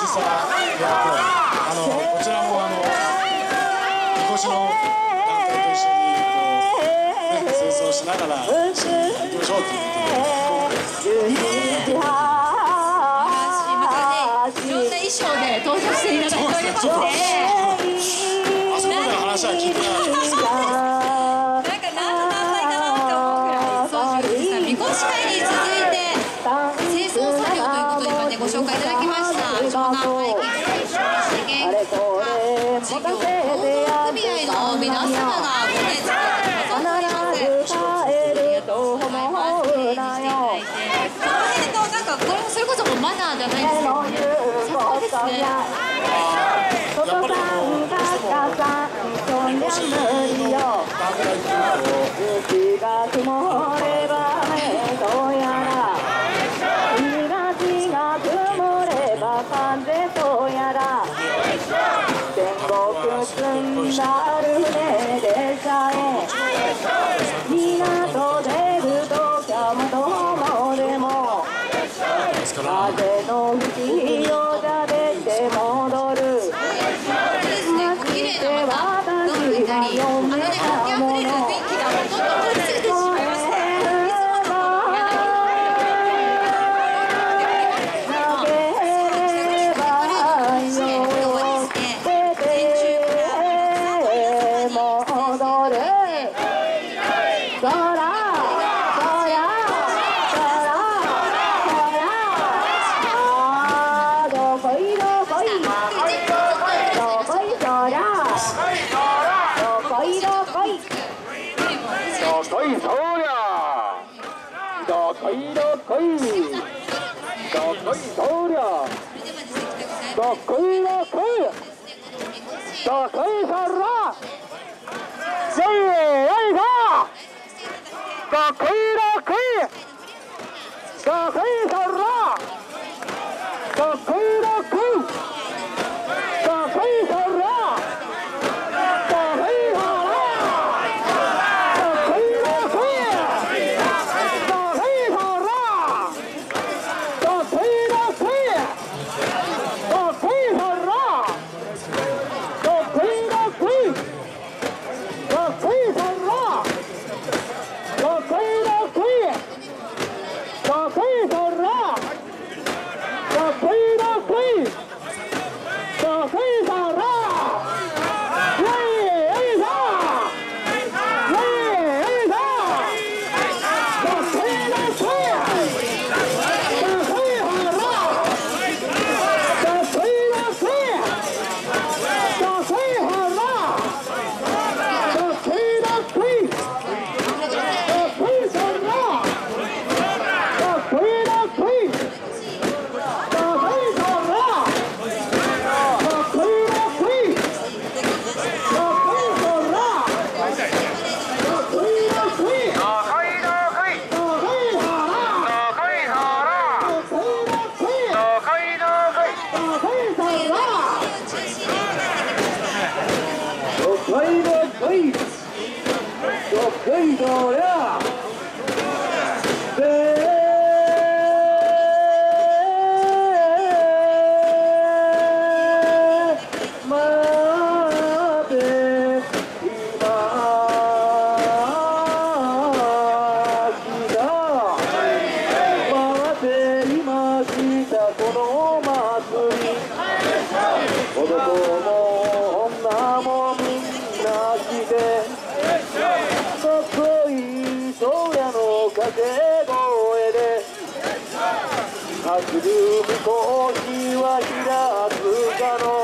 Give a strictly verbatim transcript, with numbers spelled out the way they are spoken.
サー役をあのこちらもあのみこしの団体と一緒にこう、ね、清掃しながら一緒に行きましょうということで。 またね、いろんな衣装で登場していただいておりますので、 あそこまでの話は聞いてない。 なんか何の団体かなって思うくらい、そうですね。みこし会に続いて清掃作業ということで今ねご紹介いただきました。湘南会議資源事業協同組合の皆様がごね作ってくださっております。ありがとうございます。記念にしていただいて、この辺のなんかこれもそれこそもうマナーじゃないですけどね。そうですね。 やっぱりあのどうしてもみこしの団体っていう風の吹きよだれて戻る。 綺麗なまたドームになり、あのね活気あふれる雰囲気がどんどん落ち着いてしまいました。 どこいどこいどこいそらせいやいがどこいどこいどこいそらどこいどこいどこいそらどこいそらどこいどこいどこいそらどこいどこい走るみこしは開くかの